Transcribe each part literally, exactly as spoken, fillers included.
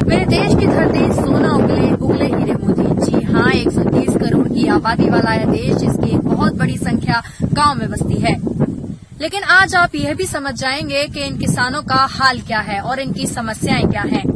मेरे देश की धरती सोना उगले उगले हीरे मोती। जी हाँ, एक सौ तीस करोड़ की आबादी वाला यह देश, जिसकी एक बहुत बड़ी संख्या गांव में बसती है। लेकिन आज आप यह भी समझ जाएंगे कि इन किसानों का हाल क्या है और इनकी समस्याएं क्या हैं।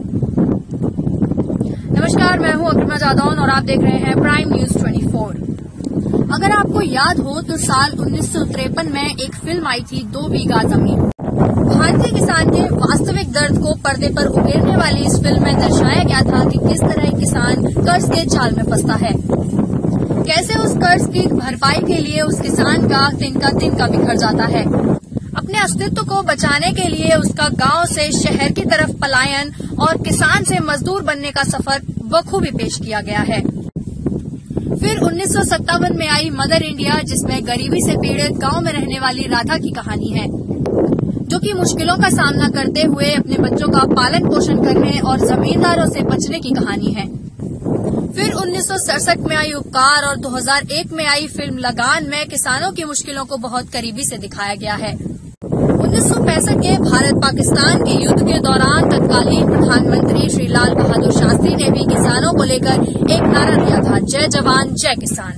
नमस्कार, मैं हूं अग्रिमा जादौन और आप देख रहे हैं प्राइम न्यूज चौबीस। अगर आपको याद हो तो साल उन्नीस सौ तिरपन में एक फिल्म आई थी, दो बीघा जमीन। भारतीय किसान के वास्तविक दर्द को पर्दे पर उकेरने वाली इस फिल्म में दर्शाया गया था कि किस तरह एक किसान कर्ज के जाल में फंसता है, कैसे उस कर्ज की भरपाई के लिए उस किसान का तिनका तिनका बिखर जाता है। अपने अस्तित्व को बचाने के लिए उसका गांव से शहर की तरफ पलायन और किसान से मजदूर बनने का सफर बखूबी पेश किया गया है। फिर उन्नीस सौ सत्तावन में आई मदर इंडिया, जिसमें गरीबी से पीड़ित गांव में रहने वाली राधा की कहानी है, जो कि मुश्किलों का सामना करते हुए अपने बच्चों का पालन पोषण करने और जमींदारों से बचने की कहानी है। फिर उन्नीस सौ सड़सठ में आई उपकार और दो हज़ार एक में आई फिल्म लगान में किसानों की मुश्किलों को बहुत करीबी से दिखाया गया है। उन्नीस सौ पैंसठ के भारत पाकिस्तान के युद्ध के दौरान तत्कालीन प्रधानमंत्री श्री लाल बहादुर शास्त्री ने भी किसानों को लेकर एक नारा दिया था, जय जवान जय किसान।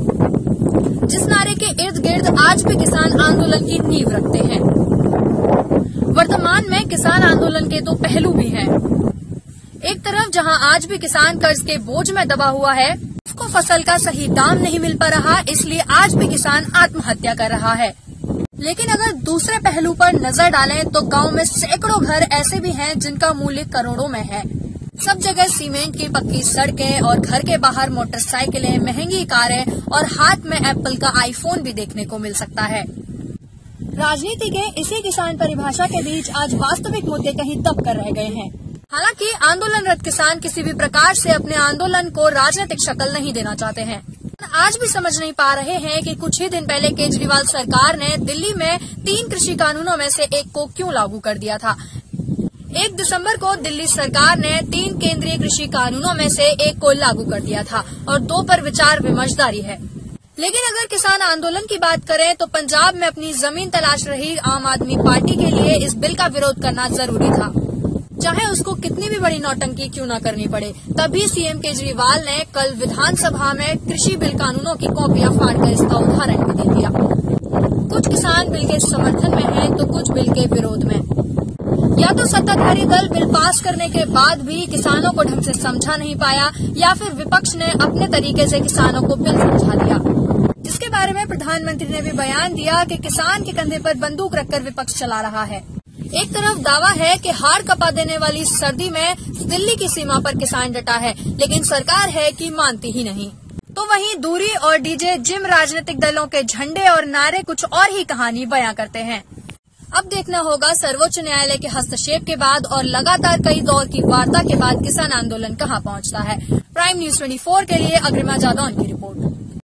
जिस नारे के इर्द गिर्द आज भी किसान आंदोलन की नींव रखते हैं। वर्तमान में किसान आंदोलन के दो पहलू भी हैं। एक तरफ जहां आज भी किसान कर्ज के बोझ में दबा हुआ है, उसको फसल का सही दाम नहीं मिल पा रहा, इसलिए आज भी किसान आत्महत्या कर रहा है। लेकिन अगर दूसरे पहलू पर नजर डालें तो गांव में सैकड़ों घर ऐसे भी हैं जिनका मूल्य करोड़ों में है। सब जगह सीमेंट की पक्की सड़कें और घर के बाहर मोटरसाइकिलें, महंगी कारें और हाथ में एप्पल का आईफोन भी देखने को मिल सकता है। राजनीति के इसी किसान परिभाषा के बीच आज वास्तविक मुद्दे कहीं दब कर रह गए हैं। हालांकि आंदोलनरत किसान किसी भी प्रकार से अपने आंदोलन को राजनीतिक शक्ल नहीं देना चाहते हैं। आज भी समझ नहीं पा रहे हैं कि कुछ ही दिन पहले केजरीवाल सरकार ने दिल्ली में तीन कृषि कानूनों में से एक को क्यों लागू कर दिया था। एक दिसंबर को दिल्ली सरकार ने तीन केंद्रीय कृषि कानूनों में से एक को लागू कर दिया था और दो पर विचार विमर्श जारी है। लेकिन अगर किसान आंदोलन की बात करें तो पंजाब में अपनी जमीन तलाश रही आम आदमी पार्टी के लिए इस बिल का विरोध करना जरूरी था, चाहे उसको कितनी भी बड़ी नौटंकी क्यों न करनी पड़े। तभी सीएम केजरीवाल ने कल विधानसभा में कृषि बिल कानूनों की कॉपियां फाड़कर इसका उदाहरण भी दे दिया। कुछ किसान बिल के समर्थन में हैं तो कुछ बिल के विरोध में। या तो सत्ताधारी दल बिल पास करने के बाद भी किसानों को ढंग से समझा नहीं पाया, या फिर विपक्ष ने अपने तरीके से किसानों को बिल समझा दिया, जिसके बारे में प्रधानमंत्री ने भी बयान दिया कि किसान के कंधे पर बंदूक रखकर विपक्ष चला रहा है। एक तरफ दावा है कि हाड़ कपा देने वाली सर्दी में दिल्ली की सीमा पर किसान डटा है, लेकिन सरकार है कि मानती ही नहीं। तो वहीं दूरी और डीजे जिम राजनीतिक दलों के झंडे और नारे कुछ और ही कहानी बयां करते हैं। अब देखना होगा सर्वोच्च न्यायालय के हस्तक्षेप के बाद और लगातार कई दौर की वार्ता के बाद किसान आंदोलन कहां पहुंचता है। प्राइम न्यूज चौबीस के लिए अग्रिमा जादौन की रिपोर्ट।